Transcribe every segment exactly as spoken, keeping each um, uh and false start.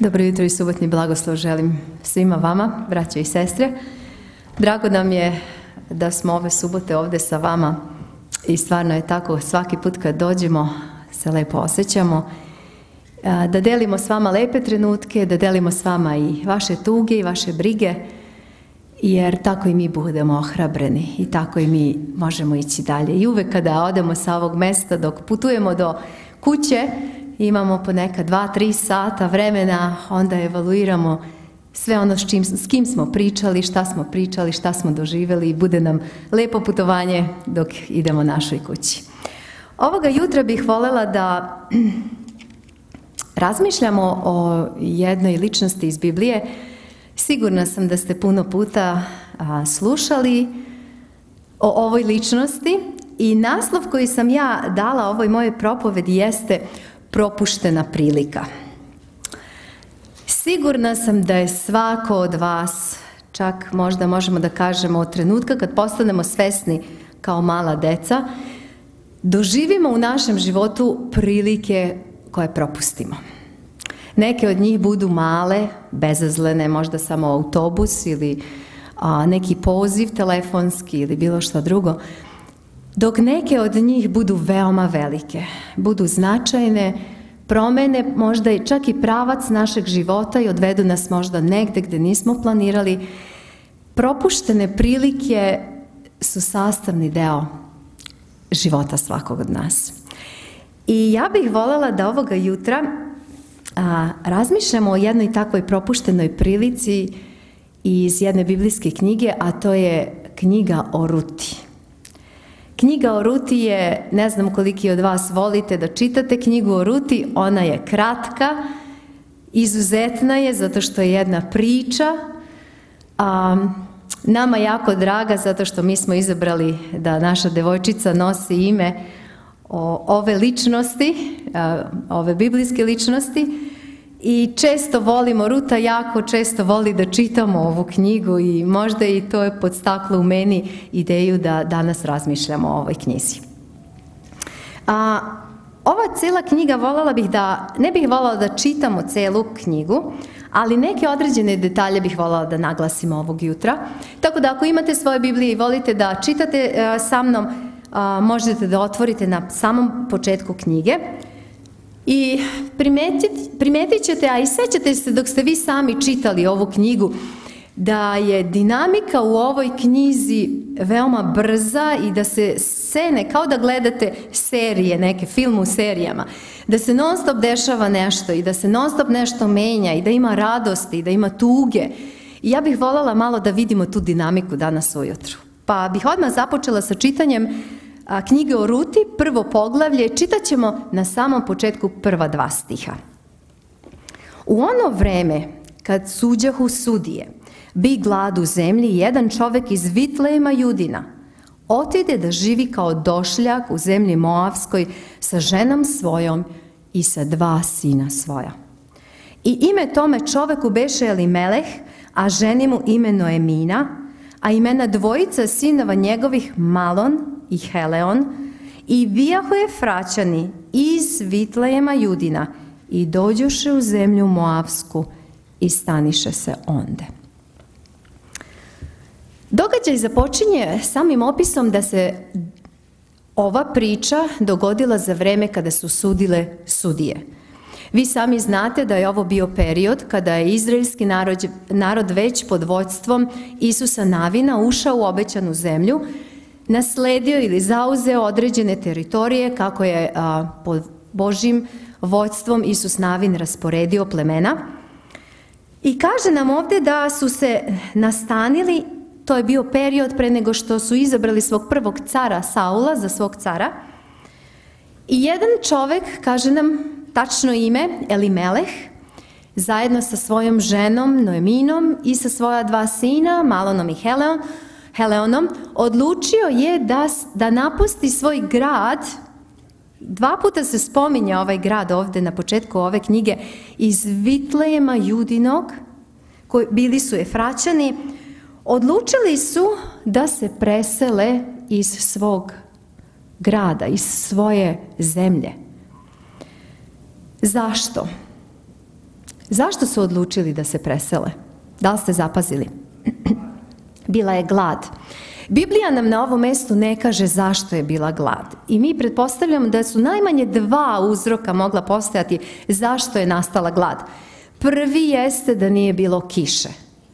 Dobro jutro i subotni blagoslov želim svima vama, braćo i sestre. Drago nam je da smo ove subote ovde sa vama i stvarno je tako, svaki put kad dođemo se lepo osjećamo, da delimo s vama lepe trenutke, da delimo s vama i vaše tuge i vaše brige, jer tako i mi budemo ohrabreni i tako i mi možemo ići dalje. I uvek kada odemo sa ovog mesta, dok putujemo do kuće, imamo po neka dva, tri sata vremena, onda evaluiramo sve ono s, čim, s kim smo pričali, šta smo pričali, šta smo doživjeli i bude nam lepo putovanje dok idemo našoj kući. Ovoga jutra bih voljela da razmišljamo o jednoj ličnosti iz Biblije. Sigurna sam da ste puno puta a, slušali o ovoj ličnosti i naslov koji sam ja dala ovoj mojoj propovedi jeste propuštena prilika. Sigurna sam da je svako od vas, čak možda možemo da kažemo od trenutka kad postanemo svesni kao mala deca, doživimo u našem životu prilike koje propustimo. Neke od njih budu male, bezazlene, možda samo autobus ili a, neki poziv telefonski ili bilo što drugo, dok neke od njih budu veoma velike, budu značajne, promene možda i čak i pravac našeg života i odvedu nas možda negde gde nismo planirali. Propuštene prilike su sastavni deo života svakog od nas. I ja bih voljela da ovoga jutra a, razmišljamo o jednoj takvoj propuštenoj prilici iz jedne biblijske knjige, a to je knjiga o Ruti. Knjiga o Ruti je, ne znam koliki od vas volite da čitate knjigu o Ruti, ona je kratka, izuzetna je zato što je jedna priča, a nama jako draga zato što mi smo izabrali da naša devojčica nosi ime o ove ličnosti, ove biblijske ličnosti i često volimo, Ruta jako često voli da čitamo ovu knjigu i možda i to je podstaklo u meni ideju da danas razmišljamo o ovoj knjizi. A, ova cela knjiga voljela bih da, ne bih voljela da čitamo celu knjigu, ali neke određene detalje bih voljela da naglasimo ovog jutra. Tako da ako imate svoje Biblije i volite da čitate a, sa mnom, a, možete da otvorite na samom početku knjige. I primetit, primetit ćete, a i sećate se dok ste vi sami čitali ovu knjigu, da je dinamika u ovoj knjizi veoma brza i da se scene, kao da gledate serije, neke film u serijama, da se non stop dešava nešto i da se non stop nešto menja i da ima radosti i da ima tuge. I ja bih voljela malo da vidimo tu dinamiku danas ujutru. Pa bih odmah započela sa čitanjem A knjige o Ruti, prvo poglavlje, čitat ćemo na samom početku prva dva stiha. U ono vreme, kad suđahu sudije, bi glad u zemlji, jedan čovek iz Vitlejema Judina otide da živi kao došljak u zemlji Moavskoj sa ženom svojom i sa dva sina svoja. I ime tome čoveku beše Elimeleh, a ženi mu ime Noemina, a imena dvojica sinova njegovih Malon i Heleon, i bijahu Efraćani iz Vitlejema Judina i dođoše u zemlju Moavsku i staniše se onde. Događaj započinje samim opisom da se ova priča dogodila za vreme kada su sudile sudije. Vi sami znate da je ovo bio period kada je izraelski narod, narod već pod vođstvom Isusa Navina ušao u obećanu zemlju, nasledio ili zauzeo određene teritorije kako je a, pod Božjim vođstvom Isus Navin rasporedio plemena. I kaže nam ovdje da su se nastanili, to je bio period pre nego što su izabrali svog prvog cara Saula za svog cara. I jedan čovek, kaže nam tačno ime, Elimeleh, zajedno sa svojom ženom Noeminom i sa svoja dva sina, Malonom i Heleon, Heleonom, odlučio je da, da napusti svoj grad. Dva puta se spominja ovaj grad ovde na početku ove knjige, iz Vitlejema Judinog, koji bili su Efraćani, odlučili su da se presele iz svog grada, iz svoje zemlje. Zašto? Zašto su odlučili da se presele? Da li ste zapazili? Bila je glad. Biblija nam na ovom mestu ne kaže zašto je bila glad. I mi pretpostavljamo da su najmanje dva uzroka mogla postojati zašto je nastala glad. Prvi jeste da nije bilo kiše.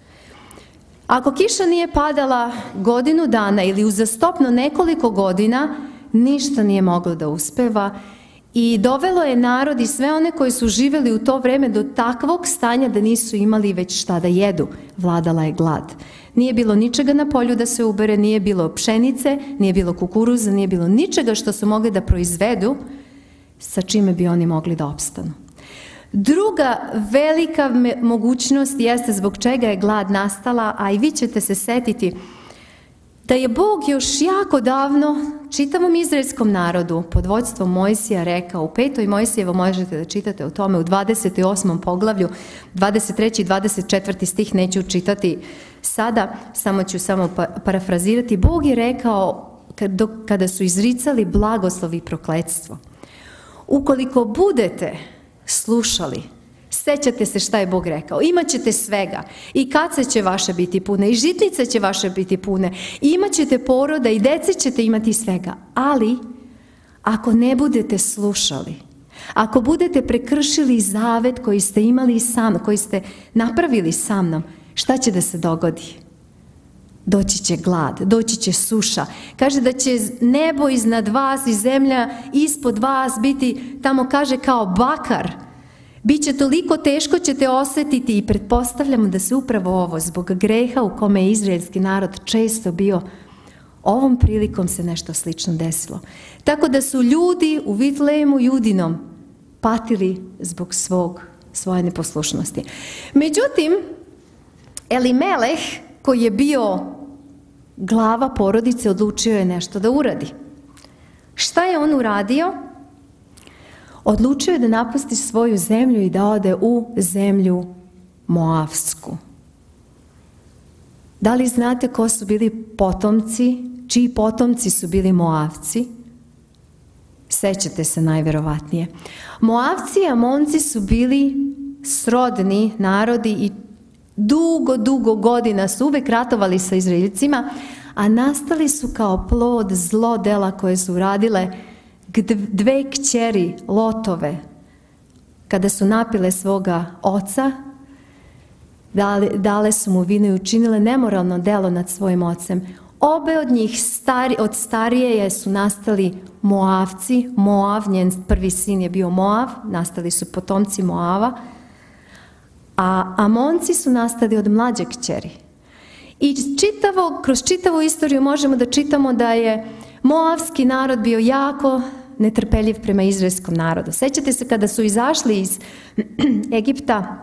Ako kiša nije padala godinu dana ili uzastopno nekoliko godina, ništa nije moglo da uspeva i dovelo je narod i sve one koji su živjeli u to vreme do takvog stanja da nisu imali već šta da jedu. Vladala je glad. Nije bilo ničega na polju da se ubere, nije bilo pšenice, nije bilo kukuruza, nije bilo ničega što su mogli da proizvedu sa čime bi oni mogli da opstanu. Druga velika mogućnost jeste zbog čega je glad nastala, a i vi ćete se setiti da je Bog još jako davno čitavom izraelskom narodu pod vođstvom Mojsija rekao, u petoj Mojsijevo možete da čitate o tome, u dvadeset osmom poglavlju, dvadeset treći i dvadeset četvrti stih neću čitati sada, samo ću samo parafrazirati. Bog je rekao kada su izricali blagoslov i prokletstvo: ukoliko budete slušali, sećate se šta je Bog rekao, imat ćete svega, i kace će vaše biti pune, i žitnice će vaše biti pune, i imat ćete poroda, i dece ćete imati svega, ali ako ne budete slušali, ako budete prekršili zavet koji ste imali sa mnom, koji ste napravili sa mnom, šta će da se dogodi? Doći će glad, doći će suša. Kaže da će nebo iznad vas i zemlja ispod vas biti, tamo kaže, kao bakar. Biće toliko teško, ćete osjetiti, i pretpostavljamo da se upravo ovo, zbog greha u kome je izraelski narod često bio, ovom prilikom se nešto slično desilo. Tako da su ljudi u Vitlejemu Judinom patili zbog svog, svoje neposlušnosti. Međutim, Elimeleh, koji je bio glava porodice, odlučio je nešto da uradi. Šta je on uradio? Odlučio je da napusti svoju zemlju i da ode u zemlju Moavsku. Da li znate ko su bili potomci, čiji potomci su bili Moavci? Sećate se najverovatnije. Moavci i Amonci su bili srodni narodi i dugo, dugo godina su uvek ratovali sa Izraeljcima, a nastali su kao plod zlodela koje su uradile dve kćeri Lotove. Kada su napile svoga oca, dale, dale su mu vino i učinile nemoralno delo nad svojim ocem. Obe od njih, stari, od starije su nastali Moavci. Moav, njen prvi sin je bio Moav, nastali su potomci Moava, a Amonci su nastali od mlađe kćeri. I čitavo, kroz čitavu istoriju možemo da čitamo da je Moavski narod bio jako netrpeljiv prema izraelskom narodu. Sećate se kada su izašli iz Egipta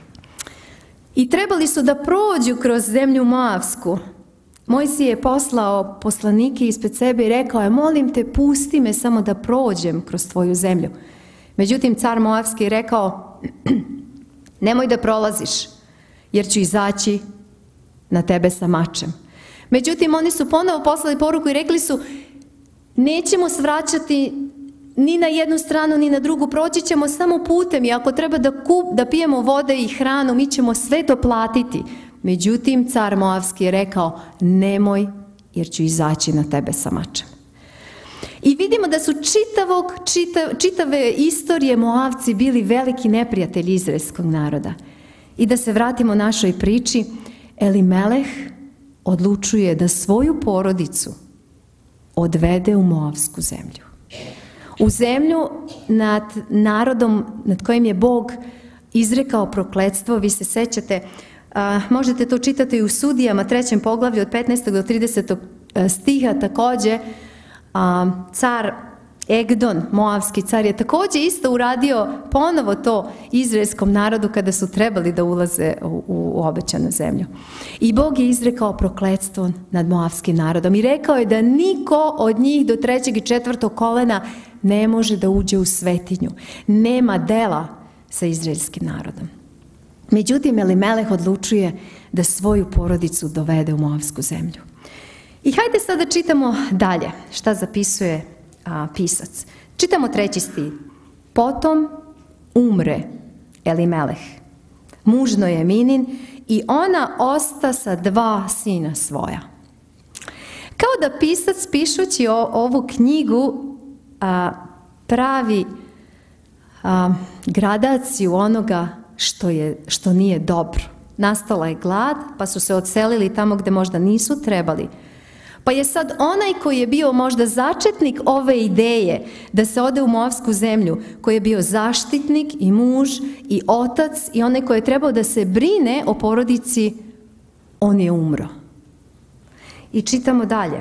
i trebali su da prođu kroz zemlju Moavsku. Mojsije je poslao poslanike ispred sebe i rekao je: molim te, pusti me samo da prođem kroz tvoju zemlju. Međutim, car Moavski je rekao: nemoj da prolaziš, jer ću izaći na tebe sa mačem. Međutim, oni su ponovo poslali poruku i rekli su: nećemo svraćati ni na jednu stranu, ni na drugu, proći ćemo samo putem, i ako treba da, kup, da pijemo vode i hranu, mi ćemo sve to platiti. Međutim, car Moavski je rekao: nemoj, jer ću izaći na tebe sa mačem. I vidimo da su čitavog, čitav, čitave istorije Moavci bili veliki neprijatelji izraelskog naroda. I da se vratimo našoj priči, Elimeleh odlučuje da svoju porodicu odvede u Moavsku zemlju. U zemlju nad narodom nad kojim je Bog izrekao prokletstvo. Vi se sećate, a, možete to čitati u Sudijama, trećem poglavlju od petnaestog do tridesetog stiha takođe. A, car Egdon, Moavski car, je takođe isto uradio ponovo to izraelskom narodu kada su trebali da ulaze u, u, u obećanu zemlju. I Bog je izrekao prokletstvo nad Moavskim narodom i rekao je da niko od njih do trećeg i četvrtog kolena ne može da uđe u svetinju. Nema dela sa izraelskim narodom. Međutim, Elimeleh odlučuje da svoju porodicu dovede u Moavsku zemlju. I hajde sad da čitamo dalje šta zapisuje a, pisac. Čitamo treći stih. Potom umre Elimeleh muž Noeminin, i ona osta sa dva sina svoja. Kao da pisac pišući o, ovu knjigu a, pravi a, gradaciju onoga što, je, što nije dobro. Nastala je glad, pa su se odselili tamo gdje možda nisu trebali. Pa je sad onaj koji je bio možda začetnik ove ideje da se ode u Moavsku zemlju, koji je bio zaštitnik i muž i otac i onaj koji je trebao da se brine o porodici, on je umro. I čitamo dalje.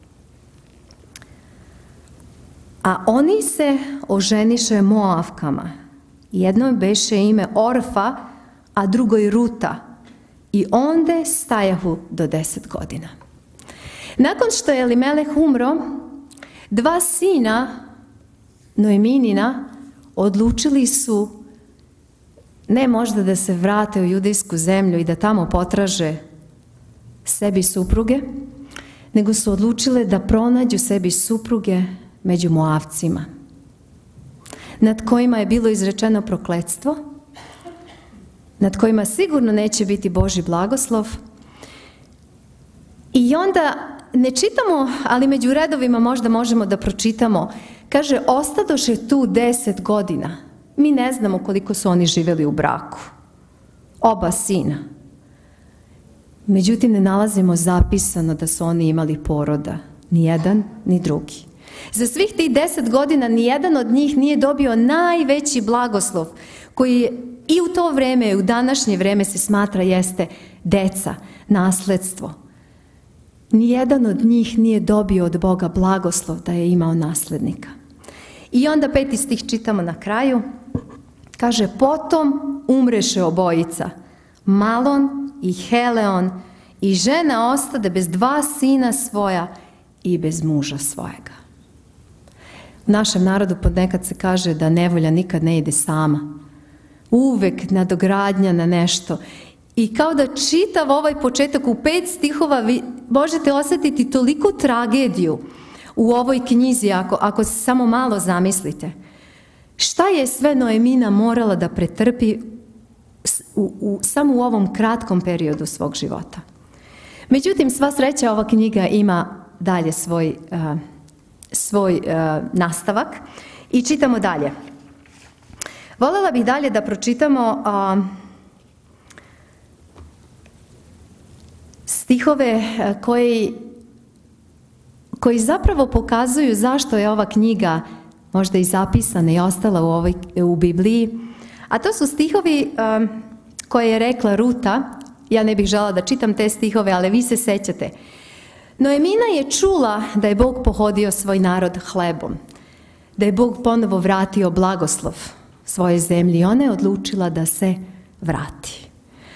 A oni se oženiše Moavkama. Jednoj beše ime Orfa, a drugoj Ruta. I onde stajahu do deset godina. Nakon što je Elimeleh umro, dva sina Noeminina odlučili su ne možda da se vrate u judejsku zemlju i da tamo potraže sebi supruge, nego su odlučile da pronađu sebi supruge među Moavcima, nad kojima je bilo izrečeno prokletstvo, nad kojima sigurno neće biti Božji blagoslov. I onda ne čitamo, ali među redovima možda možemo da pročitamo. Kaže, ostadoše tu deset godina. Mi ne znamo koliko su oni živjeli u braku. Oba sina. Međutim, ne nalazimo zapisano da su oni imali poroda. Ni jedan, ni drugi. Za svih tih deset godina nijedan od njih nije dobio najveći blagoslov koji i u to vreme i u današnje vreme se smatra jeste deca, nasledstvo. Nijedan od njih nije dobio od Boga blagoslov da je imao naslednika. I onda peti stih čitamo na kraju. Kaže, potom umreše obojica, Malon i Heleon, i žena ostade bez dva sina svoja i bez muža svojega. U našem narodu ponekad se kaže da nevolja nikad ne ide sama. Uvek nadogradnja na nešto. I kao da čitav ovaj početak u pet stihova vi možete osjetiti toliku tragediju u ovoj knjizi ako, ako se samo malo zamislite. Šta je sve Noemina morala da pretrpi u, u, samo u ovom kratkom periodu svog života. Međutim, sva sreća ova knjiga ima dalje svoj, uh, svoj uh, nastavak i čitamo dalje. Voljela bih dalje da pročitamo uh, stihove koji, koji zapravo pokazuju zašto je ova knjiga možda i zapisana i ostala u, ovoj, u Bibliji. A to su stihovi um, koje je rekla Ruta. Ja ne bih žela da čitam te stihove, ali vi se sećate. Noemina je čula da je Bog pohodio svoj narod hlebom, da je Bog ponovo vratio blagoslov svoje zemlji. Ona je odlučila da se vrati.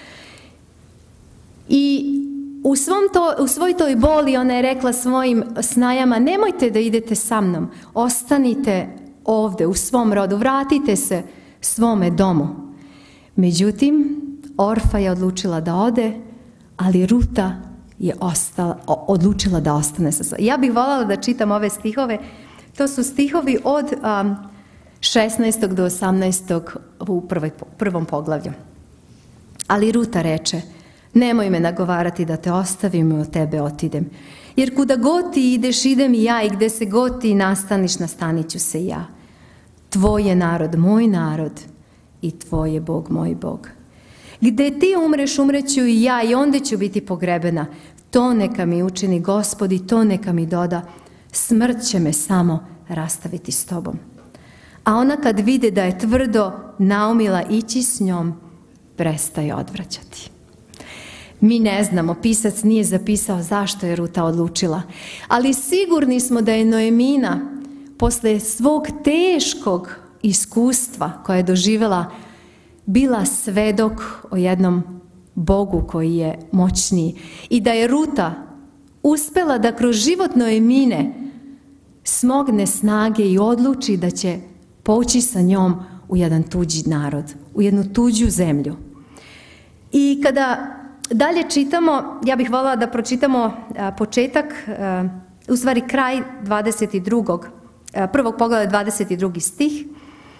I u, svom to, u svoj toj boli ona je rekla svojim snajama, nemojte da idete sa mnom, ostanite ovde u svom rodu, vratite se svome domu. Međutim, Orfa je odlučila da ode, ali Ruta je ostala, odlučila da ostane sa svojim. Ja bih voljela da čitam ove stihove. To su stihovi od um, šesnaestog do osamnaestog u prvoj, prvom poglavlju. Ali Ruta reče, nemoj me nagovarati da te ostavim i od tebe otidem. Jer kuda god ti ideš, idem i ja, i gde se god ti nastaniš, nastanit ću se i ja. Tvoj je narod moj narod i tvoj je Bog moj Bog. Gde ti umreš, umreću i ja, i onda ću biti pogrebena. To neka mi učini Gospod i to neka mi doda. Smrt će me samo rastaviti s tobom. A ona kad vide da je tvrdo naumila ići s njom, prestaje odvraćati. Mi ne znamo, pisac nije zapisao zašto je Ruta odlučila, ali sigurni smo da je Noemina posle svog teškog iskustva koje je doživjela bila svedok o jednom Bogu koji je moćniji i da je Ruta uspela da kroz život Noemine smogne snage i odluči da će poći sa njom u jedan tuđi narod, u jednu tuđu zemlju. I kada dalje čitamo, ja bih voljela da pročitamo a, početak, a, u stvari kraj dvadeset drugog, a, prvog pogleda dvadeset drugi stih.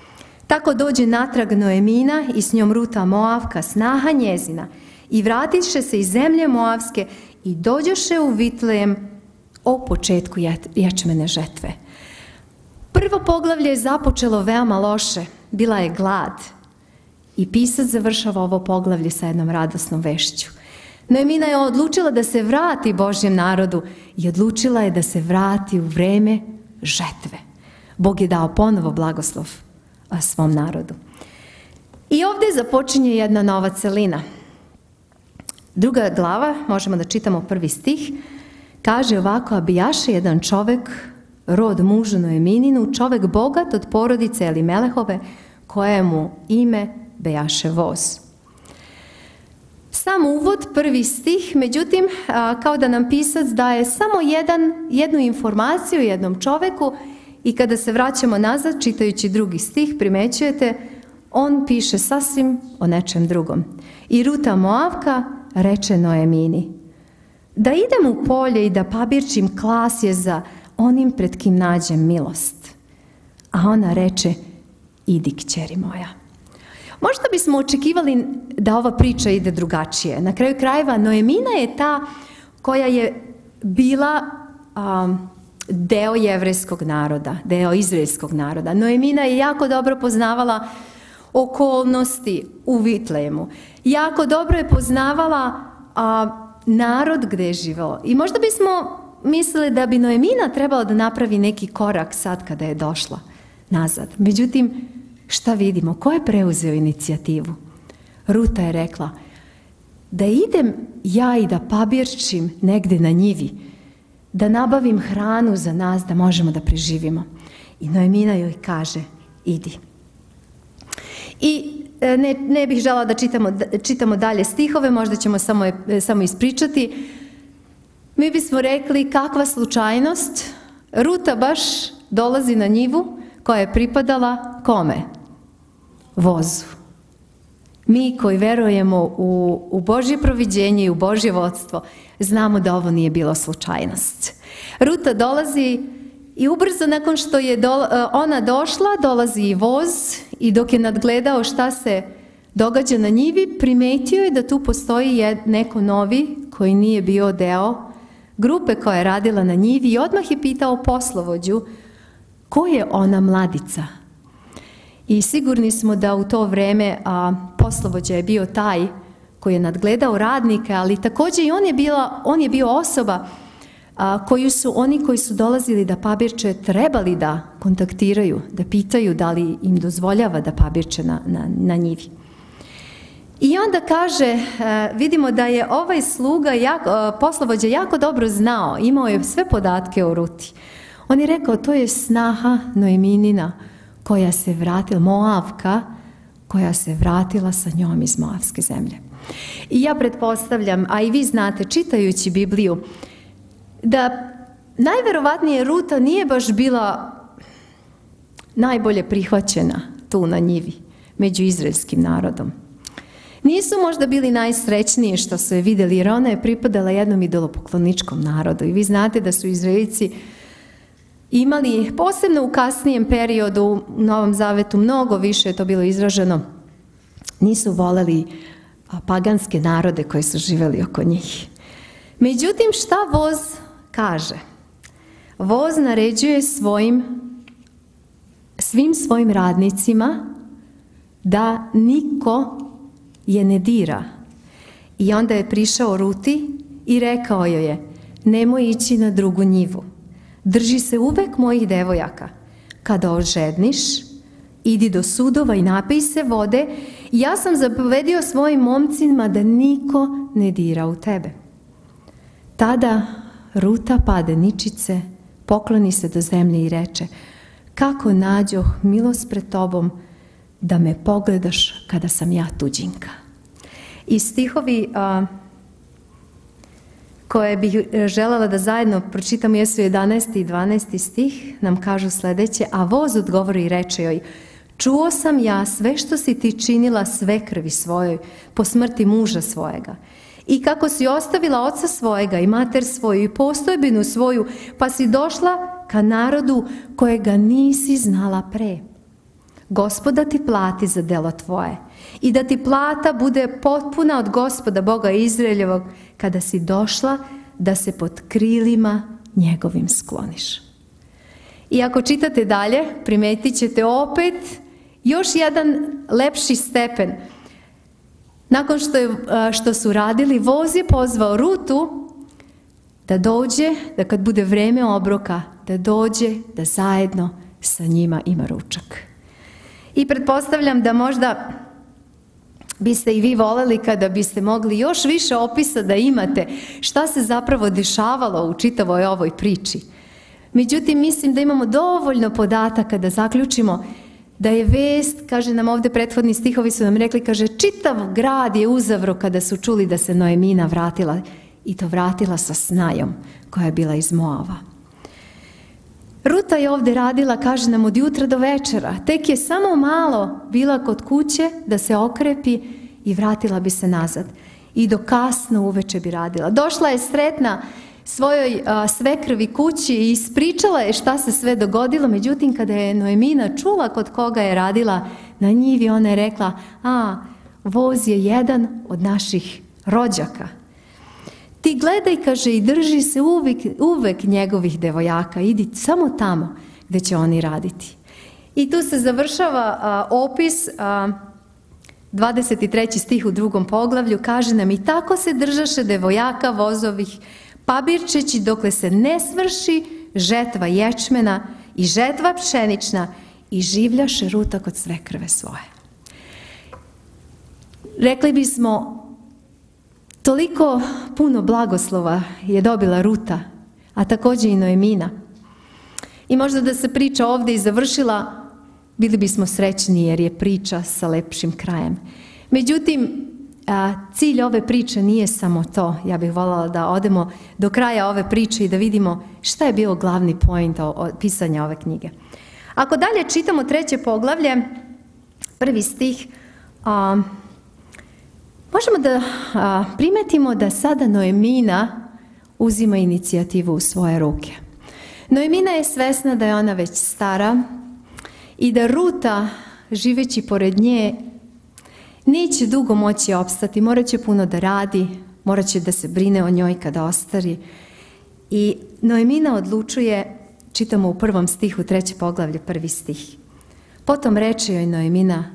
Tako dođe natrag Noemina i s njom Ruta Moavka, snaha njezina, i vratiše se iz zemlje Moavske i dođoše u Vitlejem o početku ječmene žetve. Prvo poglavlje je započelo veoma loše, bila je glad. I pisac završava ovo poglavlje sa jednom radosnom vešću. Noemina je odlučila da se vrati Božjem narodu i odlučila je da se vrati u vreme žetve. Bog je dao ponovo blagoslov svom narodu. I ovdje započinje jedna nova celina. Druga glava, možemo da čitamo prvi stih, kaže ovako: Abijaša, jedan čovek, rod mužu Noemininu, čovek bogat od porodice Elimelehove, kojemu ime bejaše voz. Sam uvod, prvi stih, međutim, kao da nam pisac daje samo jedan, jednu informaciju jednom čoveku, i kada se vraćamo nazad, čitajući drugi stih, primećujete, on piše sasvim o nečem drugom. I Ruta Moavka reče Noemini: da idem u polje i da pabirčim klasje za onim pred kim nađem milost. A ona reče: idi, kćeri moja. Možda bismo očekivali da ova priča ide drugačije. Na kraju krajeva, Noemina je ta koja je bila um, deo jevrejskog naroda, deo izraelskog naroda. Noemina je jako dobro poznavala okolnosti u Vitlejemu. Jako dobro je poznavala a, narod gde je živao. I možda bismo mislili da bi Noemina trebala da napravi neki korak sad kada je došla nazad. Međutim, šta vidimo? Ko je preuzeo inicijativu? Ruta je rekla: da idem ja i da pabirčim negde na njivi, da nabavim hranu za nas, da možemo da preživimo. I Noemina joj kaže: idi. I ne, ne bih žela da čitamo, čitamo dalje stihove, možda ćemo samo, samo ispričati. Mi bismo rekli: kakva slučajnost, Ruta baš dolazi na njivu koja je pripadala kome? Vozu. Mi koji verujemo u, u Božje proviđenje i u Božje vodstvo, znamo da ovo nije bilo slučajnost. Ruta dolazi i ubrzo nakon što je do, ona došla, dolazi i voz, i dok je nadgledao šta se događa na njivi, primetio je da tu postoji jed, neko novi koji nije bio deo grupe koja je radila na njivi, i odmah je pitao poslovođu: ko je ona mladica? I sigurni smo da u to vreme a, poslovođa je bio taj koji je nadgledao radnike, ali također i on je, bila, on je bio osoba a, koju su oni koji su dolazili da pabirče trebali da kontaktiraju, da pitaju da li im dozvoljava da pabirče na, na, na njivi. I onda kaže, a, vidimo da je ovaj sluga, jako, a, poslovođa jako dobro znao, imao je sve podatke o Ruti. On je rekao: to je snaha Noeminina koja se vratila, Moavka, koja se vratila sa njom iz Moavske zemlje. I ja pretpostavljam, a i vi znate, čitajući Bibliju, da najverovatnije Ruta nije baš bila najbolje prihvaćena tu na njivi, među izraelskim narodom. Nisu možda bili najsrećniji što su je vidjeli, jer ona je pripadala jednom idolopokloničkom narodu. I vi znate da su Izraelci imali, posebno u kasnijem periodu, u Novom Zavetu, mnogo više je to bilo izraženo, nisu voleli paganske narode koji su živjeli oko njih. Međutim, šta voz kaže? Voz naređuje svojim, svim svojim radnicima da niko je ne dira. I onda je prišao Ruti i rekao joj je: nemoj ići na drugu njivu. Drži se uvek mojih devojaka. Kada ožedniš, idi do sudova i napij se vode. Ja sam zapovedio svojim momcima da niko ne dira u tebe. Tada Ruta pade ničice, pokloni se do zemlje i reče: kako nađoh milost pred tobom da me pogledaš kada sam ja tuđinka. I stihovi a, koje bih željela da zajedno pročitamo jesu jedanaesti i dvanaesti stih, nam kažu sljedeće: a voz odgovori i reče joj: čuo sam ja sve što si ti činila svekrvi svojoj po smrti muža svojega, i kako si ostavila oca svojega i mater svoju i postojbinu svoju, pa si došla ka narodu kojega nisi znala pre. Gospod da ti plati za delo tvoje i da ti plata bude potpuna od Gospoda Boga Izraeljevog kada si došla da se pod krilima njegovim skloniš. I ako čitate dalje, primetit ćete opet još jedan lepši stepen. Nakon što, je, što su radili, voz je pozvao Rutu da dođe, da kad bude vreme obroka, da dođe, da zajedno sa njima ima ručak. I pretpostavljam da možda biste i vi voljeli kada biste mogli još više opisa da imate šta se zapravo dešavalo u čitavoj ovoj priči. Međutim, mislim da imamo dovoljno podataka da zaključimo da je vest, kaže nam ovdje prethodni stihovi su nam rekli, kaže čitav grad je uzavro kada su čuli da se Noemina vratila i to vratila sa snajom koja je bila iz Moava. Ruta je ovdje radila, kaže nam, od jutra do večera. Tek je samo malo bila kod kuće da se okrepi i vratila bi se nazad. I do kasno uveče bi radila. Došla je sretna svojoj a, svekrvi kući i ispričala je šta se sve dogodilo. Međutim, kada je Noemina čula kod koga je radila na njivi, ona je rekla, a, voz je jedan od naših rođaka. Ti gledaj, kaže, i drži se uvijek, uvijek njegovih devojaka, idi samo tamo gdje će oni raditi. I tu se završava a, opis, a, dvadeset treći stih u drugom poglavlju, kaže nam, i tako se držaše devojaka vozovih, pabirčeći dokle se ne svrši žetva ječmena i žetva pšenična i življaše Ruta kod svekrve svoje. Rekli bismo, toliko puno blagoslova je dobila Ruta, a također i Noemina. I možda da se priča ovdje i završila, bili bismo srećni jer je priča sa lepšim krajem. Međutim, a, cilj ove priče nije samo to. Ja bih voljela da odemo do kraja ove priče i da vidimo šta je bio glavni point od pisanja ove knjige. Ako dalje čitamo treće poglavlje, prvi stih, a, možemo da a, primetimo da sada Noemina uzima inicijativu u svoje ruke. Noemina je svesna da je ona već stara i da Ruta, živeći pored nje, neće dugo moći opstati, morat će puno da radi, morat će da se brine o njoj kada ostari. I Noemina odlučuje, čitamo u prvom stihu, treće poglavlje, prvi stih. Potom reče joj Noemina,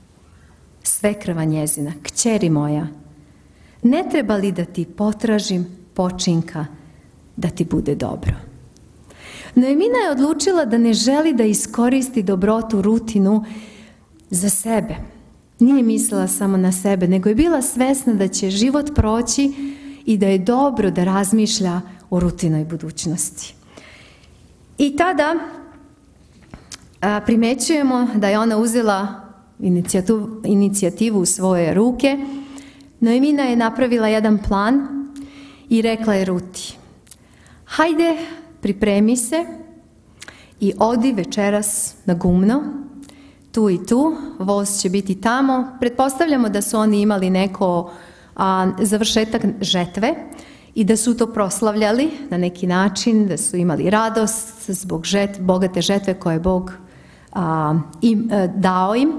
svekrva njezina, kćeri moja, ne treba li da ti potražim počinka da ti bude dobro? Noemina je odlučila da ne želi da iskoristi dobrotu Rutinu za sebe. Nije mislila samo na sebe, nego je bila svesna da će život proći i da je dobro da razmišlja o Rutinoj budućnosti. I tada a, primećujemo da je ona uzela inicijativu, inicijativu u svoje ruke. Noemina je napravila jedan plan i rekla je Ruti, hajde, pripremi se i odi večeras na gumno, tu i tu, voz će biti tamo. Pretpostavljamo da su oni imali neko a, završetak žetve i da su to proslavljali na neki način, da su imali radost zbog žet, bogate žetve koje je Bog a, im, a, dao im.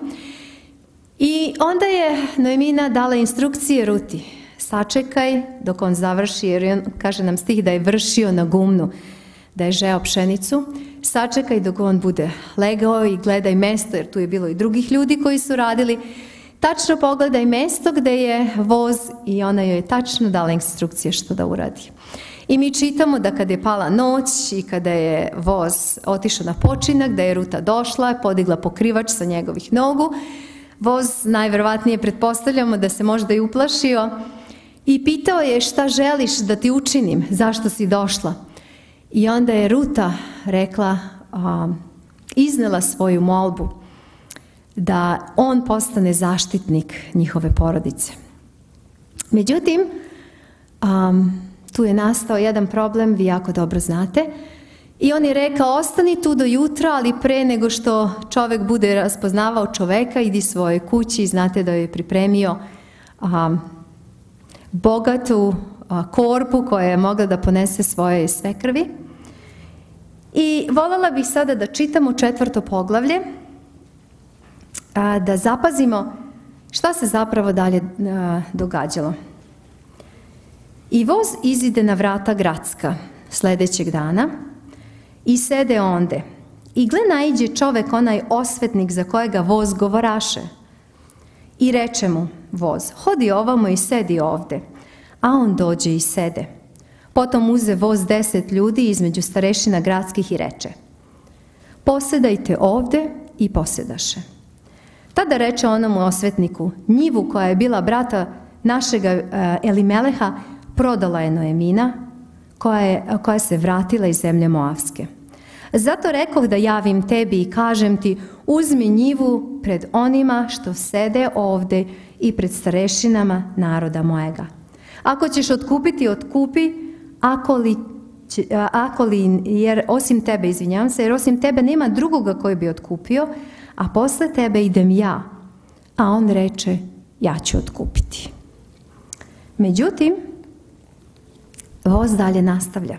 I onda je Noemina dala instrukcije Ruti, sačekaj dok on završi, jer on, kaže nam stih da je vršio na gumnu, da je žeo pšenicu, sačekaj dok on bude legao i gledaj mesto, jer tu je bilo i drugih ljudi koji su radili. Tačno pogledaj mesto gdje je voz i ona joj je tačno dala instrukcije što da uradi. I mi čitamo da kada je pala noć i kada je voz otišao na počinak, da je Ruta došla, podigla pokrivač sa njegovih nogu. Voz najverovatnije pretpostavljamo da se možda i uplašio i pitao je šta želiš da ti učinim, zašto si došla. I onda je Ruta rekla, a, iznela svoju molbu da on postane zaštitnik njihove porodice. Međutim, a, tu je nastao jedan problem, vi jako dobro znate, i on je rekao, ostani tu do jutra, ali pre nego što čovjek bude raspoznavao čoveka, idi svojoj kući, znate da je pripremio a, bogatu a, korpu koja je mogla da ponese svoje svekrvi. I voljela bih sada da čitamo četvrto poglavlje da zapazimo šta se zapravo dalje događalo. I voz izide na vrata gradska sljedećeg dana i sede onde. I gle naiđe čovek, onaj osvetnik za kojega voz govoraše. I reče mu voz, hodi ovamo i sedi ovde. A on dođe i sede. Potom uze voz deset ljudi između starešina gradskih i reče, posedajte ovde, i posedaše. Tada reče onomu osvetniku, njivu koja je bila brata našega Elimeleha prodala je Noemina, koja, je, koja se vratila iz zemlje Moavske. Zato rekoh da javim tebi i kažem ti, uzmi njivu pred onima što sede ovde i pred starešinama naroda mojega. Ako ćeš otkupiti, otkupi, ako li, ako li jer osim tebe, izvinjavam se, jer osim tebe nema drugoga koji bi otkupio, a posle tebe idem ja. A on reče, ja ću otkupiti. Međutim, voz dalje nastavlja.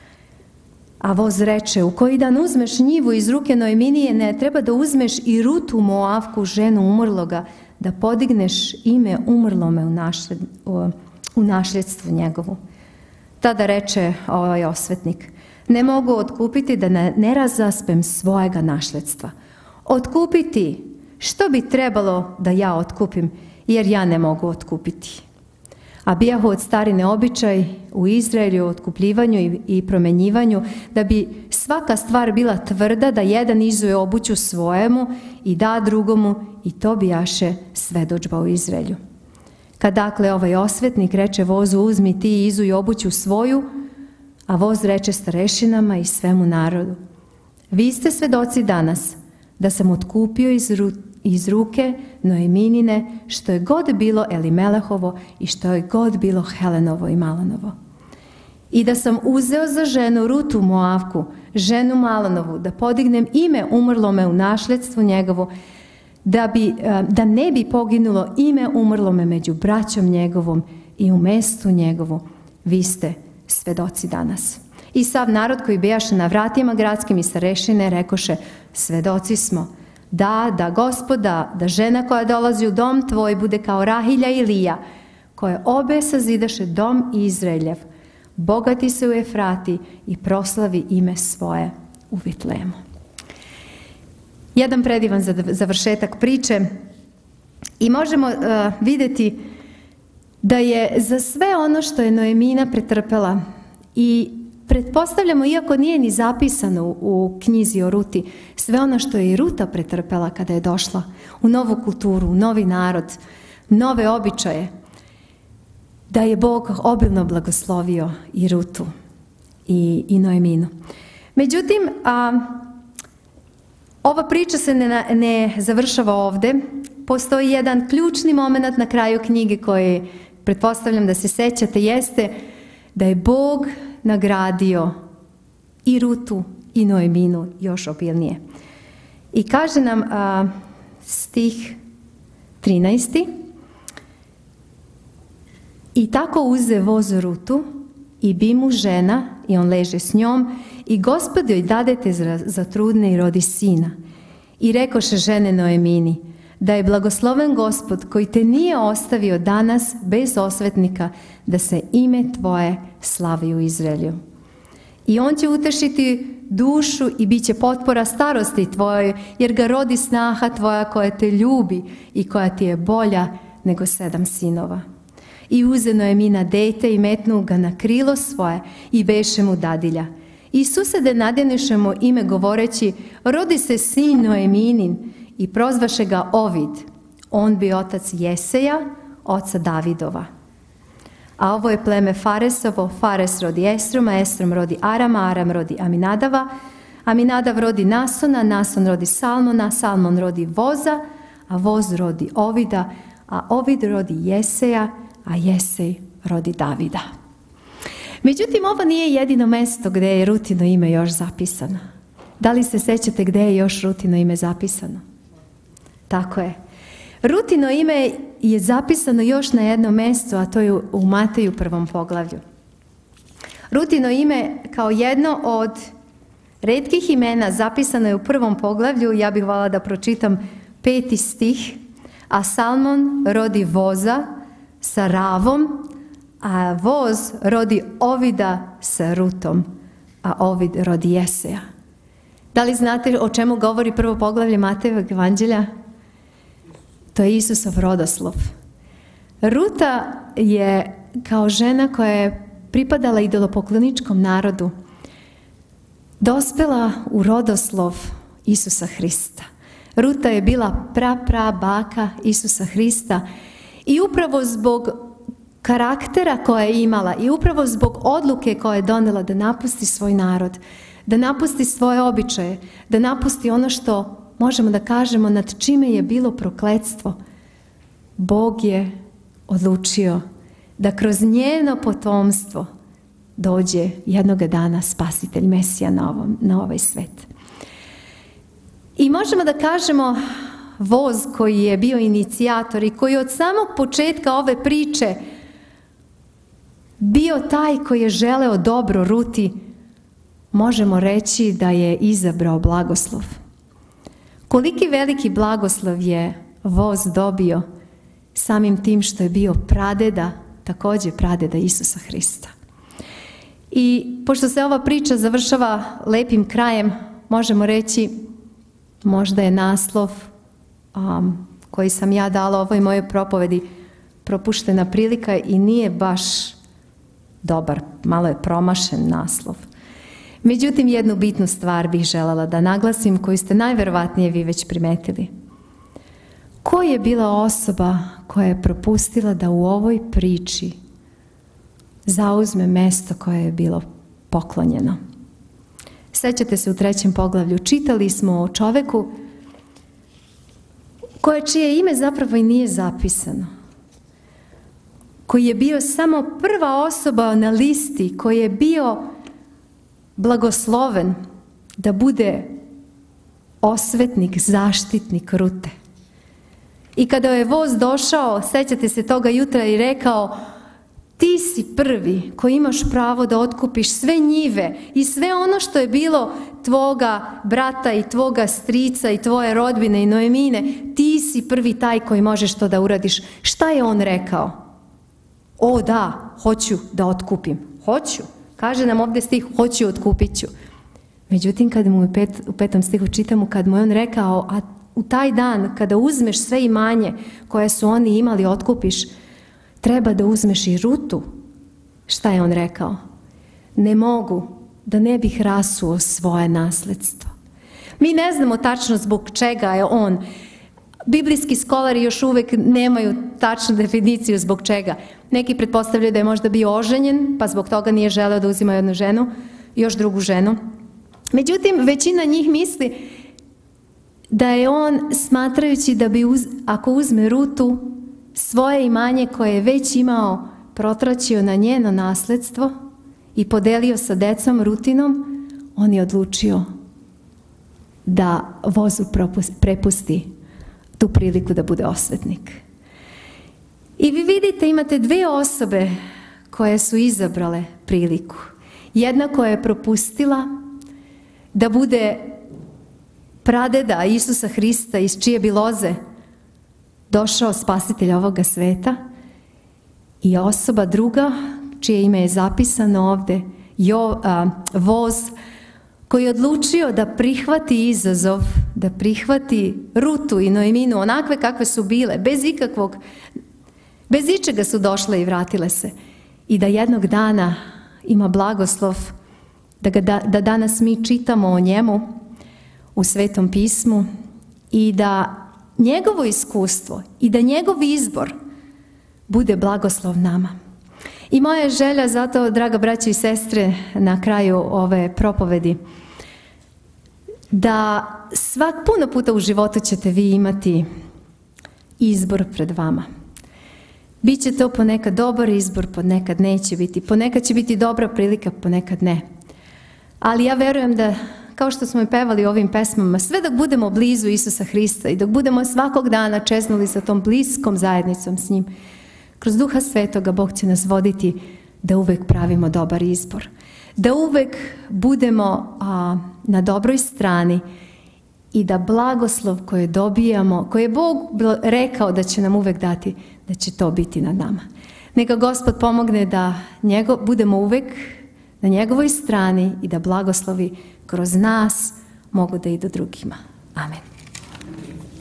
A voz reče, u koji dan uzmeš njivu iz ruke Noeminije, ne treba da uzmeš i Rutu Moavku, ženu umrloga, da podigneš ime umrlome u, našled, u, u našljedstvu njegovu. Tada reče ovaj osvetnik, ne mogu otkupiti da ne, ne razaspem svojega našledstva. Otkupiti, što bi trebalo da ja otkupim, jer ja ne mogu otkupiti. A bijahu od starine običaj u Izraelju, otkupljivanju i, i promenjivanju, da bi svaka stvar bila tvrda, da jedan izuje obuću svojemu i da drugomu, i to bijaše svedočba u Izraelju. Kad dakle ovaj osvetnik reče vozu, uzmi ti i izuj obuću svoju, a voz reče starešinama i svemu narodu, vi ste svedoci danas da sam otkupio iz, ru, iz ruke Noeminine što je god bilo Elimelehovo i što je god bilo Helenovo i Malanovo. I da sam uzeo za ženu Rutu Moavku, ženu Malanovu, da podignem ime umrlome u našledstvu njegovo, da, bi, da ne bi poginulo ime umrlome među braćom njegovom i u mestu njegovu. Vi ste svedoci danas. I sav narod koji bijaše na vratima gradskim i starešine rekoše, svedoci smo, da, da Gospoda, da žena koja dolazi u dom tvoj bude kao Rahilja i Lija, koje obe sazidaše dom Izraeljev, bogati se u Efrati i proslavi ime svoje u Vitlemu. Jedan predivan završetak priče i možemo uh, vidjeti da je za sve ono što je Noemina pretrpela i pretpostavljamo, iako nije ni zapisano u knjizi o Ruti, sve ono što je i Ruta pretrpela kada je došla u novu kulturu, u novi narod, nove običaje, da je Bog obilno blagoslovio i Rutu i, i Noeminu. Međutim, a, ova priča se ne, ne završava ovde. Postoji jedan ključni moment na kraju knjige koji pretpostavljam da se sećate, jeste da je Bog nagradio i Rutu i Noeminu još obilnije. I kaže nam a, stih trinaesti. I tako uze voz Rutu i bi mu žena i on leže s njom i Gospod joj dadete za, za trudne i rodi sina. I rekoše žene Noemini, da je blagosloven Gospod koji te nije ostavio danas bez osvetnika da se ime tvoje slavi u Izraelju. I on će utešiti dušu i bit će potpora starosti tvojoj, jer ga rodi snaha tvoja koja te ljubi i koja ti je bolja nego sedam sinova. I uze Noemina dete i metnu ga na krilo svoje i beše mu dadilja. I susede nadjeniše mu ime govoreći, rodi se sin Noeminin, i prozvaše ga Ovid. On bi otac Jeseja, oca Davidova. A ovo je pleme Faresovo, Fares rodi Esroma, Esrom rodi Arama, Aram rodi Aminadava, Aminadav rodi Nasona, Nason rodi Salmona, Salmon rodi Voza, a Voz rodi Ovida, a Ovid rodi Jeseja, a Jesej rodi Davida. Međutim, ovo nije jedino mesto gdje je Rutino ime još zapisano. Da li se sećate gdje je još Rutino ime zapisano? Tako je. Rutino ime je zapisano još na jednom mjestu, a to je u Mateju prvom poglavlju. Rutino ime kao jedno od retkih imena zapisano je u prvom poglavlju. Ja bih voljela da pročitam peti stih, a Salmon rodi Voza sa Ravom, a Voz rodi Ovida sa Rutom, a Ovid rodi Jeseja. Da li znate o čemu govori prvo poglavlje Matejevog evanđelja? To je Isusov rodoslov. Ruta je kao žena koja je pripadala idolopokloničkom narodu, dospela u rodoslov Isusa Hrista. Ruta je bila pra, pra baka Isusa Hrista i upravo zbog karaktera koje je imala i upravo zbog odluke koje je donela da napusti svoj narod, da napusti svoje običaje, da napusti ono što možemo da kažemo nad čime je bilo prokletstvo, Bog je odlučio da kroz njeno potomstvo dođe jednoga dana spasitelj Mesija na, ovom, na ovaj svet. I možemo da kažemo Voz koji je bio inicijator i koji od samog početka ove priče bio taj koji je želeo dobro Ruti, možemo reći da je izabrao blagoslov. Koliki veliki blagoslov je Voz dobio samim tim što je bio pradeda, također pradeda Isusa Hrista. I pošto se ova priča završava lepim krajem, možemo reći, možda je naslov um, koji sam ja dala ovoj mojoj propovedi propuštena prilika i nije baš dobar, malo je promašen naslov. Međutim, jednu bitnu stvar bih željela da naglasim, koju ste najverovatnije vi već primetili. Ko je bila osoba koja je propustila da u ovoj priči zauzme mesto koje je bilo poklonjeno? Sećate se u trećem poglavlju, čitali smo o čoveku koje čije ime zapravo i nije zapisano, koji je bio samo prva osoba na listi, koji je bio blagosloven da bude osvetnik, zaštitnik Rute. I kada je Voz došao, sećate se toga jutra i rekao, ti si prvi koji imaš pravo da otkupiš sve njive i sve ono što je bilo tvoga brata i tvoga strica i tvoje rodbine i Noemine, ti si prvi taj koji možeš to da uradiš. Šta je on rekao? O da, hoću da otkupim. Hoću. Kaže nam ovdje stih, hoću, otkupit ću. Međutim, kad mu u, pet, u petom stihu čitamo, kad mu je on rekao, a u taj dan kada uzmeš sve imanje koje su oni imali, otkupiš, treba da uzmeš i Rutu. Šta je on rekao? Ne mogu, da ne bih rasuo svoje nasledstvo. Mi ne znamo tačno zbog čega je on. Biblijski skolari još uvijek nemaju tačnu definiciju zbog čega. Neki pretpostavljaju da je možda bio oženjen, pa zbog toga nije želeo da uzima jednu ženu, još drugu ženu. Međutim, većina njih misli da je on, smatrajući da bi, uz, ako uzme Rutu, svoje imanje koje je već imao, protraćio na njeno nasledstvo i podelio sa decom Rutinom, on je odlučio da Vozu prepusti tu priliku da bude osvetnik. I vi vidite, imate dve osobe koje su izabrale priliku. Jedna koja je propustila da bude pradeda Isusa Hrista, iz čije bi loze došao spasitelj ovoga sveta, i osoba druga, čije ime je zapisano ovdje, jo, a, Voz, koji je odlučio da prihvati izazov, da prihvati Rutu i Noeminu onakve kakve su bile, bez ikakvog, bez ičega su došle i vratile se, i da jednog dana ima blagoslov da, ga da, da danas mi čitamo o njemu u Svetom pismu i da njegovo iskustvo i da njegov izbor bude blagoslov nama. I moja je želja, zato, draga braća i sestre, na kraju ove propovedi, da svak puno puta u životu ćete vi imati izbor pred vama. Biće to ponekad dobar izbor, ponekad neće biti, ponekad će biti dobra prilika, ponekad ne. Ali ja verujem da, kao što smo i pevali ovim pesmama, sve dok budemo blizu Isusa Hrista i dok budemo svakog dana čeznuli sa tom bliskom zajednicom s njim, kroz Duha Svetoga Bog će nas voditi da uvek pravimo dobar izbor. Da uvek budemo a, na dobroj strani i da blagoslov koje dobijamo, koje je Bog rekao da će nam uvek dati, da će to biti nad nama. Neka Gospod pomogne da njego, budemo uvek na njegovoj strani i da blagoslovi kroz nas mogu da idu drugima. Amen.